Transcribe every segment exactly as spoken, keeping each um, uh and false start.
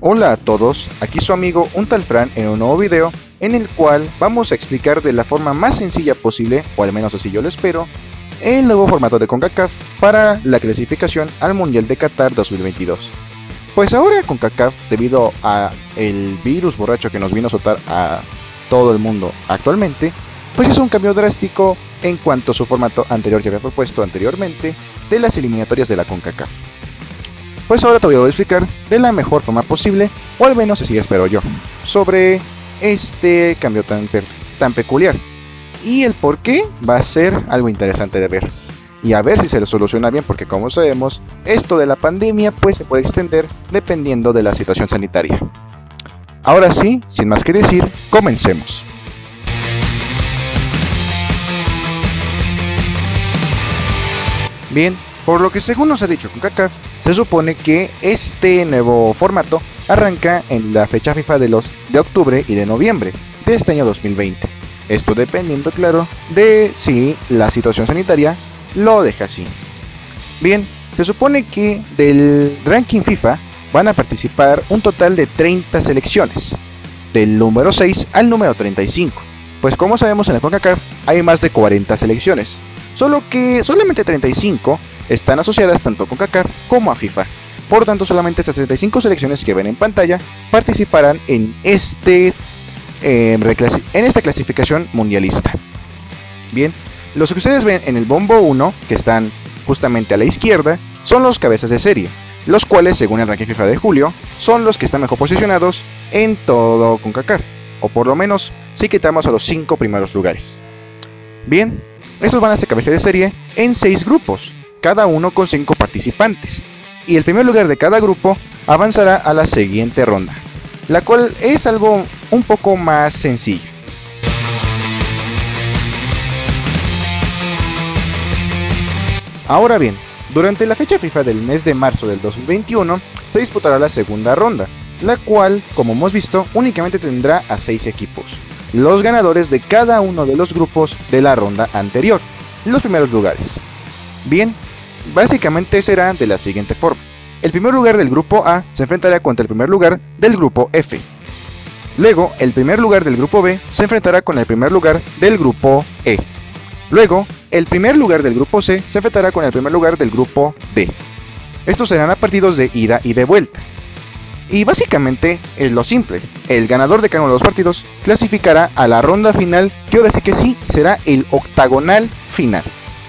Hola a todos, aquí su amigo Un Tal Fran en un nuevo video en el cual vamos a explicar de la forma más sencilla posible, o al menos así yo lo espero, el nuevo formato de CONCACAF para la clasificación al Mundial de Qatar dos mil veintidós. Pues ahora CONCACAF, debido a el virus borracho que nos vino a azotar a todo el mundo actualmente, pues es un cambio drástico en cuanto a su formato anterior que había propuesto anteriormente de las eliminatorias de la CONCACAF. Pues ahora te voy a explicar de la mejor forma posible, o al menos así espero yo, sobre este cambio tan, tan peculiar. Y el por qué va a ser algo interesante de ver. Y a ver si se lo soluciona bien, porque como sabemos, esto de la pandemia pues se puede extender dependiendo de la situación sanitaria. Ahora sí, sin más que decir, comencemos. Bien, por lo que según nos ha dicho CONCACAF, se supone que este nuevo formato arranca en la fecha FIFA de los de octubre y de noviembre de este año dos mil veinte. Esto dependiendo, claro, de si la situación sanitaria lo deja así. Bien, se supone que del ranking FIFA van a participar un total de treinta selecciones, del número seis al número treinta y cinco. Pues como sabemos, en la CONCACAF hay más de cuarenta selecciones, solo que solamente treinta y cinco están asociadas tanto a CONCACAF como a FIFA. Por lo tanto, solamente estas treinta y cinco selecciones que ven en pantalla participarán en, este, eh, en esta clasificación mundialista. Bien, los que ustedes ven en el bombo uno, que están justamente a la izquierda, son los cabezas de serie, los cuales, según el ranking FIFA de julio, son los que están mejor posicionados en todo CONCACAF, o por lo menos si quitamos a los cinco primeros lugares. Bien, estos van a ser cabezas de serie en seis grupos, cada uno con cinco participantes, y el primer lugar de cada grupo avanzará a la siguiente ronda, la cual es algo un poco más sencilla. Ahora bien, durante la fecha FIFA del mes de marzo del dos mil veintiuno se disputará la segunda ronda, la cual, como hemos visto, únicamente tendrá a seis equipos, los ganadores de cada uno de los grupos de la ronda anterior, los primeros lugares. Bien, básicamente será de la siguiente forma: el primer lugar del grupo A se enfrentará contra el primer lugar del grupo F. Luego, el primer lugar del grupo B se enfrentará con el primer lugar del grupo E. Luego, el primer lugar del grupo C se enfrentará con el primer lugar del grupo D. Estos serán a partidos de ida y de vuelta. Y básicamente es lo simple: el ganador de cada uno de los partidos clasificará a la ronda final, que ahora sí que sí será el octagonal final.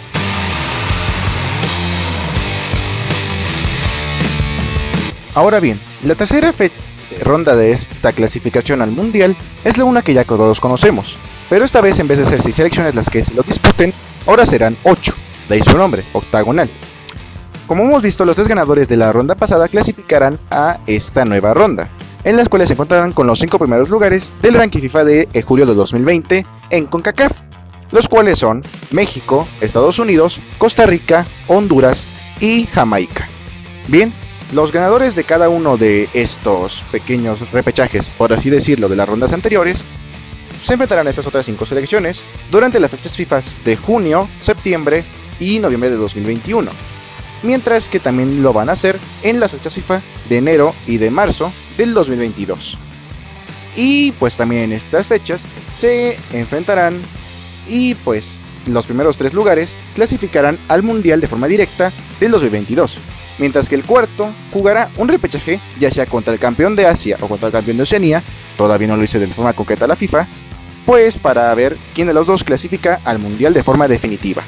Ahora bien, la tercera ronda de esta clasificación al mundial es la una que ya todos conocemos, pero esta vez, en vez de ser seis selecciones las que se lo disputen, ahora serán ocho, de ahí su nombre, octagonal. Como hemos visto, los tres ganadores de la ronda pasada clasificarán a esta nueva ronda, en las cuales se encontrarán con los cinco primeros lugares del ranking FIFA de julio de dos mil veinte en CONCACAF, los cuales son México, Estados Unidos, Costa Rica, Honduras y Jamaica. Bien, los ganadores de cada uno de estos pequeños repechajes, por así decirlo, de las rondas anteriores, se enfrentarán a estas otras cinco selecciones durante las fechas FIFA de junio, septiembre y noviembre de dos mil veintiuno, mientras que también lo van a hacer en las fechas FIFA de enero y de marzo del dos mil veintidós. Y pues también en estas fechas se enfrentarán y pues los primeros tres lugares clasificarán al mundial de forma directa del dos mil veintidós. Mientras que el cuarto jugará un repechaje, ya sea contra el campeón de Asia o contra el campeón de Oceanía, todavía no lo hice de forma concreta la FIFA, pues para ver quién de los dos clasifica al mundial de forma definitiva.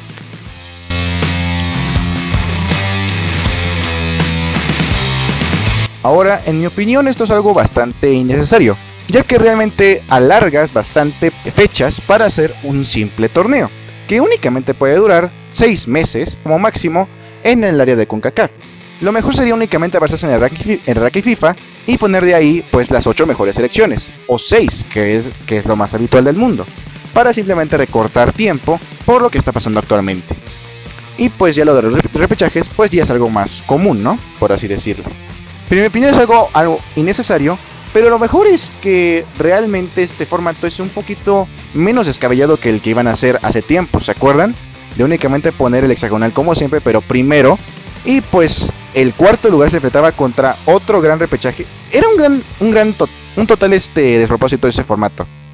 Ahora, en mi opinión, esto es algo bastante innecesario, ya que realmente alargas bastante fechas para hacer un simple torneo, que únicamente puede durar seis meses como máximo en el área de CONCACAF. Lo mejor sería únicamente basarse en el ranking, en el ranking FIFA y poner de ahí pues las ocho mejores selecciones, o seis, que es, que es lo más habitual del mundo, para simplemente recortar tiempo por lo que está pasando actualmente. Y pues ya lo de los repechajes pues ya es algo más común, ¿no? Por así decirlo. Pero en mi opinión es algo, algo innecesario, pero lo mejor es que realmente este formato es un poquito menos descabellado que el que iban a hacer hace tiempo, ¿se acuerdan? De únicamente poner el hexagonal como siempre, pero primero Y pues el cuarto lugar se enfrentaba contra otro gran repechaje. Era un gran, un gran, to un total este despropósito ese formato.